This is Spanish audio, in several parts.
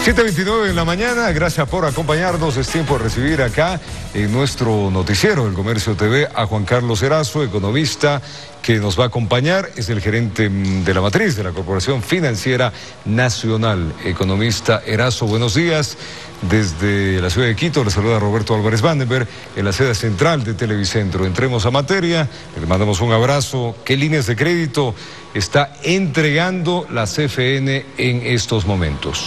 7:29 de la mañana, gracias por acompañarnos. Es tiempo de recibir acá en nuestro noticiero del Comercio TV a Juan Carlos Erazo, economista, que nos va a acompañar. Es el gerente de la matriz de la Corporación Financiera Nacional. Economista Erazo, buenos días. Desde la ciudad de Quito le saluda Roberto Álvarez Vandenberg en la sede central de Televicentro. Entremos a materia, le mandamos un abrazo. ¿Qué líneas de crédito está entregando la CFN en estos momentos?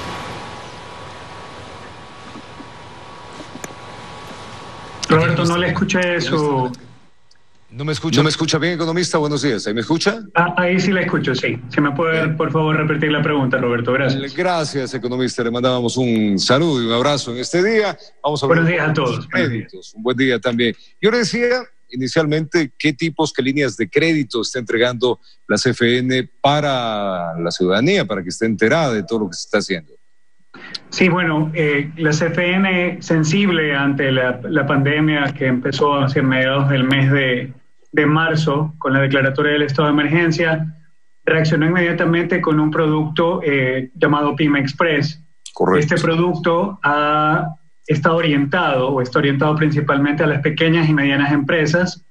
Roberto, no le escuché su... ¿No me escucha bien, economista? Buenos días. ¿Ahí me escucha? Ahí sí la escucho, sí. Si me puede, por favor, repetir la pregunta, Roberto. Gracias. Gracias, economista. Le mandábamos un saludo y un abrazo en este día. Vamos a hablar. Buenos días a todos. Créditos. Un buen día también. Yo le decía inicialmente qué líneas de crédito está entregando la CFN para la ciudadanía, para que esté enterada de todo lo que se está haciendo. Sí, bueno, la CFN, sensible ante la pandemia que empezó hacia mediados del mes de marzo con la declaratoria del estado de emergencia, reaccionó inmediatamente con un producto llamado PYME Express. Correcto. Este producto está orientado principalmente a las pequeñas y medianas empresas.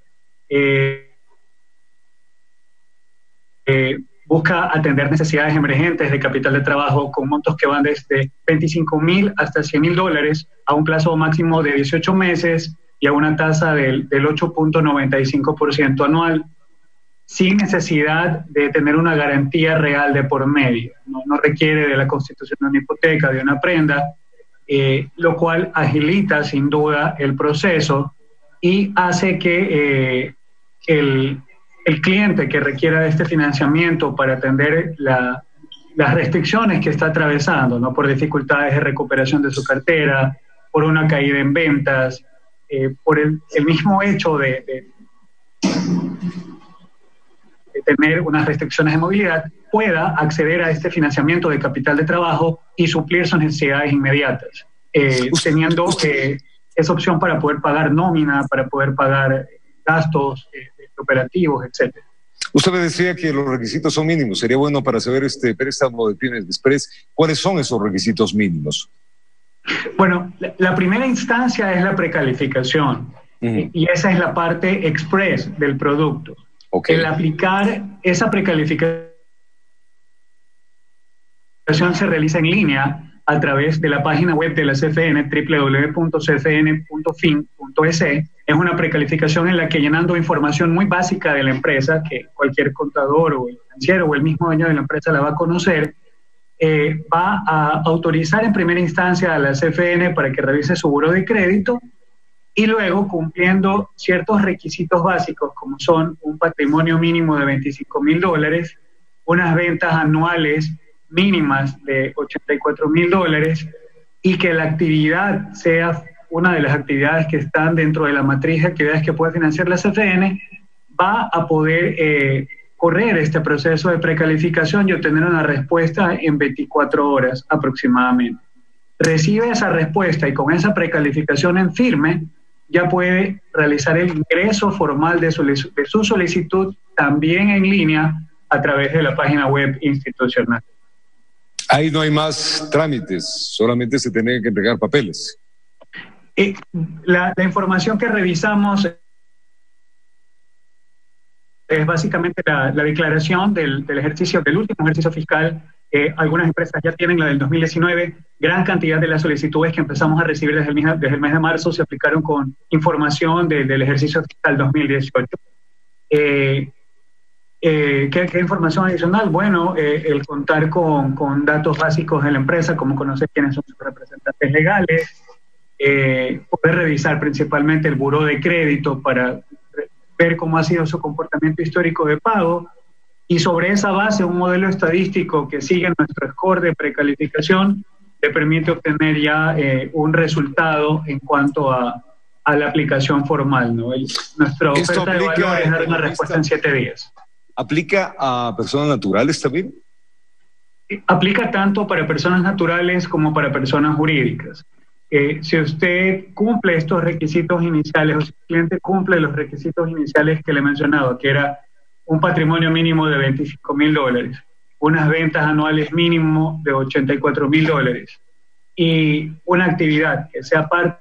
Busca atender necesidades emergentes de capital de trabajo con montos que van desde $25,000 hasta $100,000 a un plazo máximo de 18 meses y a una tasa del 8.95% anual, sin necesidad de tener una garantía real de por medio. No requiere de la constitución de una hipoteca, de una prenda, lo cual agilita sin duda el proceso y hace que el cliente que requiera de este financiamiento para atender las restricciones que está atravesando, ¿no? Por dificultades de recuperación de su cartera, por una caída en ventas, por el mismo hecho de tener unas restricciones de movilidad, pueda acceder a este financiamiento de capital de trabajo y suplir sus necesidades inmediatas, teniendo esa opción para poder pagar nómina, para poder pagar gastos operativos, etcétera. Usted me decía que los requisitos son mínimos. Sería bueno para saber este préstamo de PYME Express, ¿cuáles son esos requisitos mínimos? Bueno, la primera instancia es la precalificación, y esa es la parte express del producto. Okay. El aplicar esa precalificación se realiza en línea a través de la página web de la CFN, www.cfn.fin.es. Es una precalificación en la que, llenando información muy básica de la empresa, que cualquier contador o el financiero o el mismo dueño de la empresa la va a conocer, va a autorizar en primera instancia a la CFN para que revise su buró de crédito y luego, cumpliendo ciertos requisitos básicos como son un patrimonio mínimo de $25,000, unas ventas anuales mínimas de $84,000 y que la actividad sea una de las actividades que están dentro de la matriz de actividades que puede financiar la CFN, va a poder correr este proceso de precalificación y obtener una respuesta en 24 horas aproximadamente. Recibe esa respuesta y con esa precalificación en firme ya puede realizar el ingreso formal de su solicitud también en línea a través de la página web institucional. Ahí no hay más trámites, solamente se tienen que entregar papeles. La información que revisamos es básicamente la declaración del último ejercicio fiscal. Algunas empresas ya tienen la del 2019. Gran cantidad de las solicitudes que empezamos a recibir desde el mes de marzo se aplicaron con información del ejercicio fiscal 2018. ¿Qué información adicional? Bueno, el contar con datos básicos de la empresa, como conocer quiénes son sus representantes legales, poder revisar principalmente el buró de crédito para ver cómo ha sido su comportamiento histórico de pago, y sobre esa base un modelo estadístico que sigue nuestro score de precalificación le permite obtener ya un resultado en cuanto a la aplicación formal, ¿no? Nuestra oferta de valor es dar una respuesta en 7 días. ¿Aplica a personas naturales también? Aplica tanto para personas naturales como para personas jurídicas. Si usted cumple estos requisitos iniciales, o si el cliente cumple los requisitos iniciales que le he mencionado, que era un patrimonio mínimo de $25,000, unas ventas anuales mínimo de $84.000 y una actividad que sea parte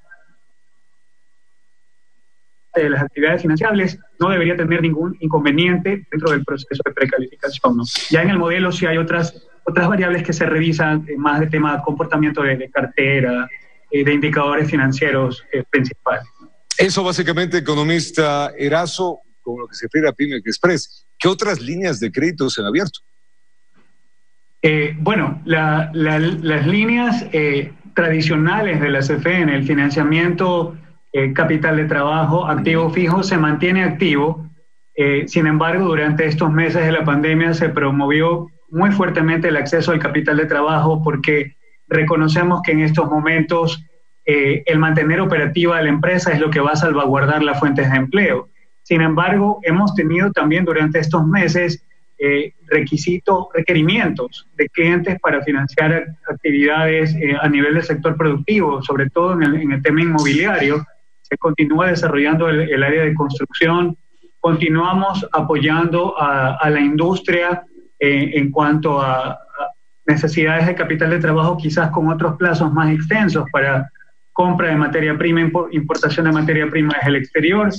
de las actividades financiables, no debería tener ningún inconveniente dentro del proceso de precalificación, ¿no? Ya en el modelo sí hay otras variables que se revisan, más de tema de comportamiento de cartera, de indicadores financieros principales. Eso básicamente, economista Erazo, con lo que se refiere a Pyme Express. ¿Qué otras líneas de crédito se han abierto? Bueno, las líneas tradicionales de la CFN, el financiamiento, capital de trabajo, activo fijo, se mantiene activo. Sin embargo, durante estos meses de la pandemia se promovió muy fuertemente el acceso al capital de trabajo porque reconocemos que en estos momentos el mantener operativa la empresa es lo que va a salvaguardar las fuentes de empleo. Sin embargo, hemos tenido también durante estos meses requerimientos de clientes para financiar actividades a nivel del sector productivo, sobre todo en el tema inmobiliario. Se continúa desarrollando el área de construcción, continuamos apoyando a la industria en cuanto a necesidades de capital de trabajo, quizás con otros plazos más extensos para compra de materia prima, importación de materia prima desde el exterior,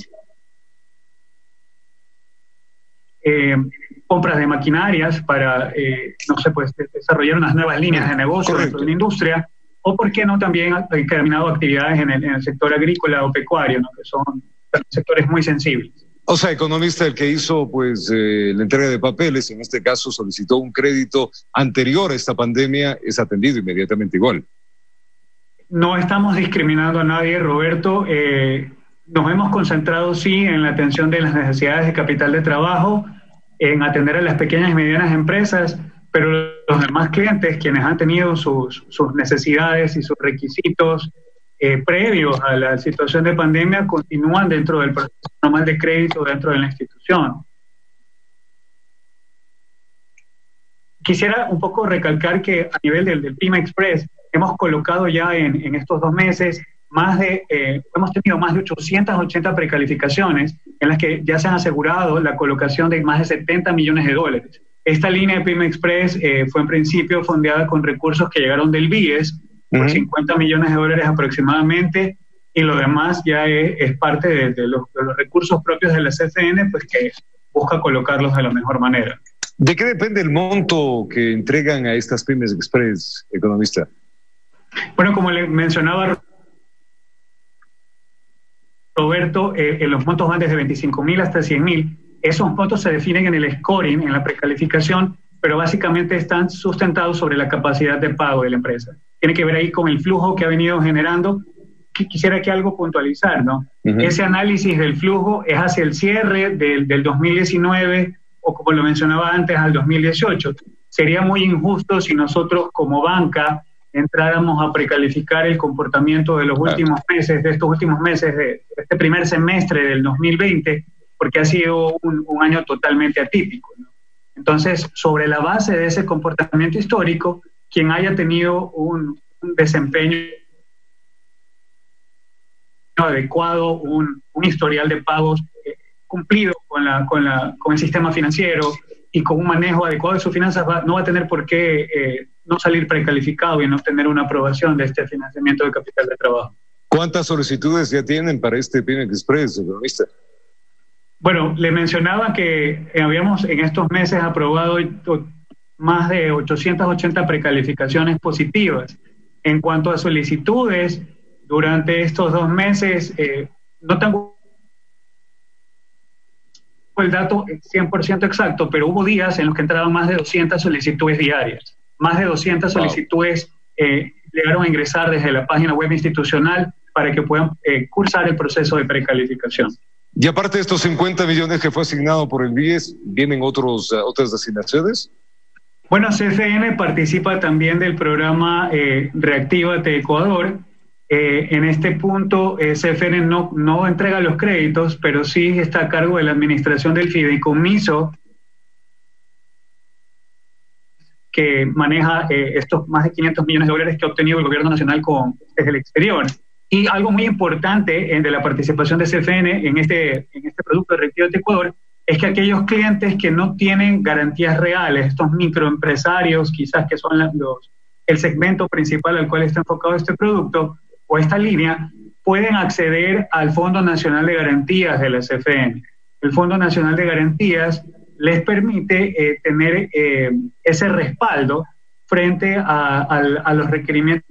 compras de maquinarias para, desarrollar unas nuevas líneas de negocio dentro de la industria, o por qué no también determinado actividades en el sector agrícola o pecuario, ¿no? Que son sectores muy sensibles. O sea, economista, el que hizo la entrega de papeles, en este caso solicitó un crédito anterior a esta pandemia, es atendido inmediatamente igual. No estamos discriminando a nadie, Roberto. Nos hemos concentrado, sí, en la atención de las necesidades de capital de trabajo, en atender a las pequeñas y medianas empresas, pero los demás clientes, quienes han tenido sus necesidades y sus requisitos previos a la situación de pandemia, continúan dentro del proceso normal de crédito dentro de la institución. Quisiera un poco recalcar que a nivel del Pyme Express hemos colocado ya en estos 2 meses hemos tenido más de 880 precalificaciones en las que ya se han asegurado la colocación de más de $70 millones. Esta línea de Pyme Express fue en principio fondeada con recursos que llegaron del BIES, por $50 millones aproximadamente, y lo demás ya es parte de los recursos propios de la CFN, pues que busca colocarlos de la mejor manera. ¿De qué depende el monto que entregan a estas Pymes Express, economista? Bueno, como le mencionaba Roberto, los montos van desde 25.000 hasta 100.000. Esos montos se definen en el scoring, en la precalificación, pero básicamente están sustentados sobre la capacidad de pago de la empresa. Tiene que ver ahí con el flujo que ha venido generando. Quisiera que algo puntualizar, ¿no? Ese análisis del flujo es hacia el cierre del 2019 o, como lo mencionaba antes, al 2018. Sería muy injusto si nosotros como banca entráramos a precalificar el comportamiento de los últimos meses, de estos últimos meses, de este primer semestre del 2020, porque ha sido un año totalmente atípico, ¿no? Entonces, sobre la base de ese comportamiento histórico, quien haya tenido un desempeño adecuado, un historial de pagos cumplido con el sistema financiero y con un manejo adecuado de sus finanzas, no va a tener por qué no salir precalificado y no obtener una aprobación de este financiamiento de capital de trabajo. ¿Cuántas solicitudes ya tienen para este Pyme Express, economista? Bueno, le mencionaba que habíamos en estos meses aprobado más de 880 precalificaciones positivas. En cuanto a solicitudes, durante estos 2 meses, no tengo el dato 100% exacto, pero hubo días en los que entraban más de 200 solicitudes diarias. Más de 200 solicitudes llegaron a ingresar desde la página web institucional para que puedan cursar el proceso de precalificación. Y aparte de estos 50 millones que fue asignado por el BIES, ¿vienen otras asignaciones? Bueno, CFN participa también del programa Reactívate Ecuador. En este punto, CFN no entrega los créditos, pero sí está a cargo de la administración del fideicomiso que maneja estos más de $500 millones que ha obtenido el gobierno nacional desde el exterior. Y algo muy importante de la participación de CFN en este producto de Reactívate Ecuador es que aquellos clientes que no tienen garantías reales, estos microempresarios, quizás que son el segmento principal al cual está enfocado este producto o esta línea, pueden acceder al Fondo Nacional de Garantías de la CFN. El Fondo Nacional de Garantías les permite tener ese respaldo frente a los requerimientos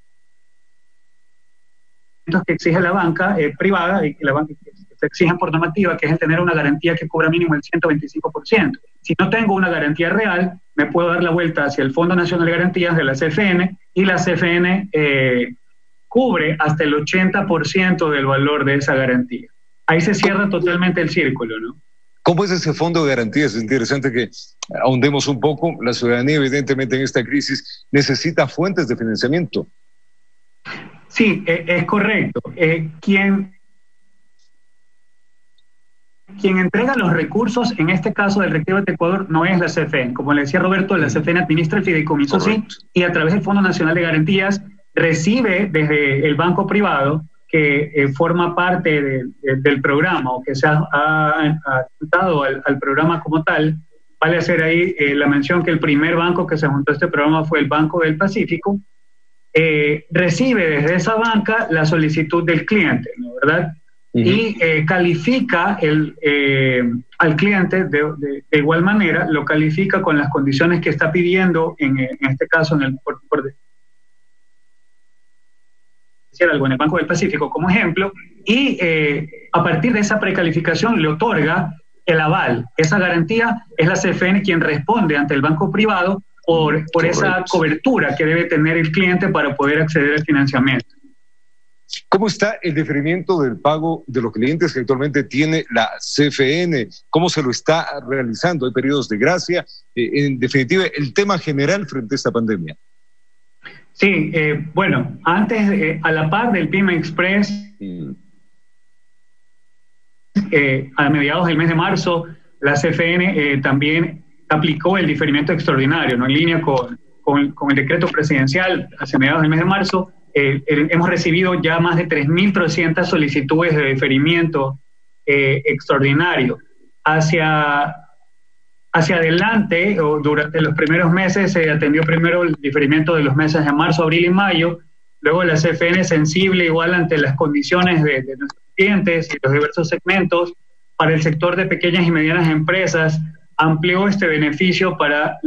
que exige la banca privada y que la banca se exigen por normativa, que es el tener una garantía que cubra mínimo el 125%. Si no tengo una garantía real, me puedo dar la vuelta hacia el Fondo Nacional de Garantías de la CFN y la CFN cubre hasta el 80% del valor de esa garantía. Ahí se cierra totalmente el círculo, ¿no? ¿Cómo es ese fondo de garantías? Es interesante que ahondemos un poco. La ciudadanía, evidentemente, en esta crisis necesita fuentes de financiamiento. Sí, es correcto. Quien entrega los recursos, en este caso del Reactívate de Ecuador, no es la CFN. Como le decía Roberto, la CFN administra el fideicomiso, sí, y a través del Fondo Nacional de Garantías recibe desde el banco privado que forma parte del programa o que se ha juntado al programa como tal. Vale hacer ahí la mención que el primer banco que se juntó a este programa fue el Banco del Pacífico. Recibe desde esa banca la solicitud del cliente, ¿no? ¿Verdad? Y califica al cliente de igual manera, lo califica con las condiciones que está pidiendo, en este caso por decir algo, en el Banco del Pacífico como ejemplo, y a partir de esa precalificación le otorga el aval. Esa garantía es la CFN quien responde ante el banco privado por esa cobertura que debe tener el cliente para poder acceder al financiamiento. ¿Cómo está el diferimiento del pago de los clientes que actualmente tiene la CFN? ¿Cómo se lo está realizando? ¿Hay periodos de gracia? En definitiva, el tema general frente a esta pandemia. Sí, bueno, antes, a la par del PYME Express, a mediados del mes de marzo, la CFN también aplicó el diferimiento extraordinario, ¿no? En línea con el decreto presidencial hacia mediados del mes de marzo. Hemos recibido ya más de 3.300 solicitudes de diferimiento extraordinario. Hacia adelante, o durante los primeros meses, se atendió primero el diferimiento de los meses de marzo, abril y mayo. Luego la CFN, sensible igual ante las condiciones de nuestros clientes y los diversos segmentos, para el sector de pequeñas y medianas empresas, amplió este beneficio para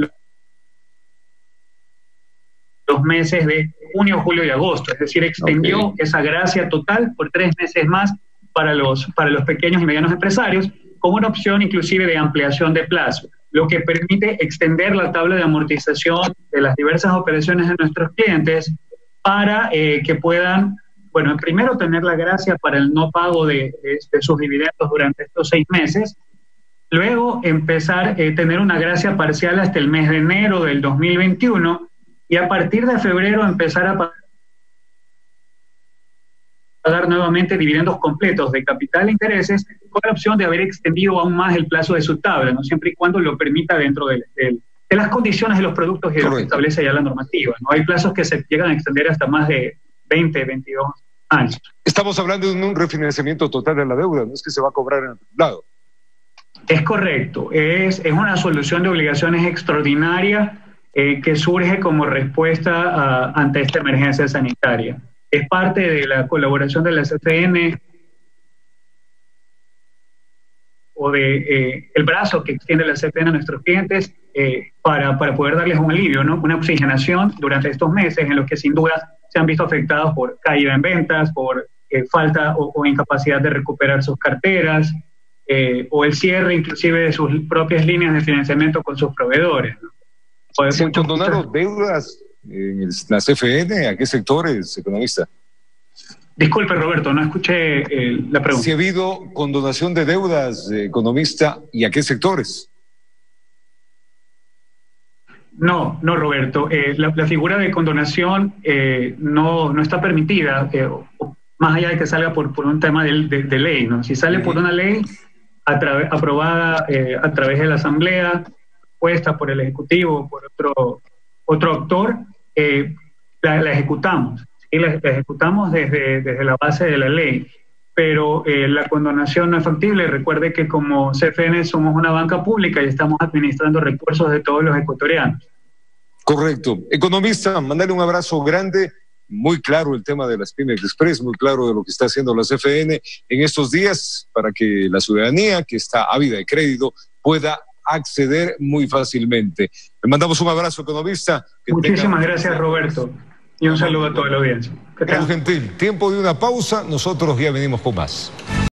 los meses de junio, julio y agosto, es decir, extendió esa gracia total por 3 meses más para los pequeños y medianos empresarios, como una opción inclusive de ampliación de plazo, lo que permite extender la tabla de amortización de las diversas operaciones de nuestros clientes para que puedan, bueno, primero tener la gracia para el no pago de sus dividendos durante estos 6 meses, luego empezar a tener una gracia parcial hasta el mes de enero del 2021, y a partir de febrero empezar a pagar nuevamente dividendos completos de capital e intereses, con la opción de haber extendido aún más el plazo de su tabla, ¿no? Siempre y cuando lo permita dentro de las condiciones de los productos y de lo que establece ya la normativa, ¿no? Hay plazos que se llegan a extender hasta más de 20, 22 años. Estamos hablando de un refinanciamiento total de la deuda, no es que se va a cobrar en otro lado. Es correcto, es una solución de obligaciones extraordinaria que surge como respuesta ante esta emergencia sanitaria. Es parte de la colaboración de la CFN o de el brazo que extiende la CFN a nuestros clientes para poder darles un alivio, ¿no? Una oxigenación durante estos meses en los que sin duda se han visto afectados por caída en ventas, por falta o incapacidad de recuperar sus carteras, o el cierre inclusive de sus propias líneas de financiamiento con sus proveedores, ¿no? ¿Se han condonado deudas en la CFN? ¿A qué sectores, economista? Disculpe, Roberto, no escuché la pregunta. ¿Si ha habido condonación de deudas, economista, y a qué sectores? No, Roberto. La figura de condonación no está permitida, más allá de que salga por un tema de ley, ¿no? Si sale por una ley aprobada a través de la Asamblea, puesta por el Ejecutivo, por otro actor, la ejecutamos. ¿Sí? La ejecutamos desde la base de la ley. pero la condonación no es factible. Recuerde que como CFN somos una banca pública y estamos administrando recursos de todos los ecuatorianos. Correcto. Economista, mandarle un abrazo grande. Muy claro el tema de las Pymes Express, muy claro de lo que está haciendo la CFN en estos días para que la ciudadanía que está ávida de crédito pueda acceder muy fácilmente. Le mandamos un abrazo, economista. Muchísimas gracias, Roberto, y un saludo a toda la audiencia. Gentil, tiempo de una pausa, nosotros ya venimos con más.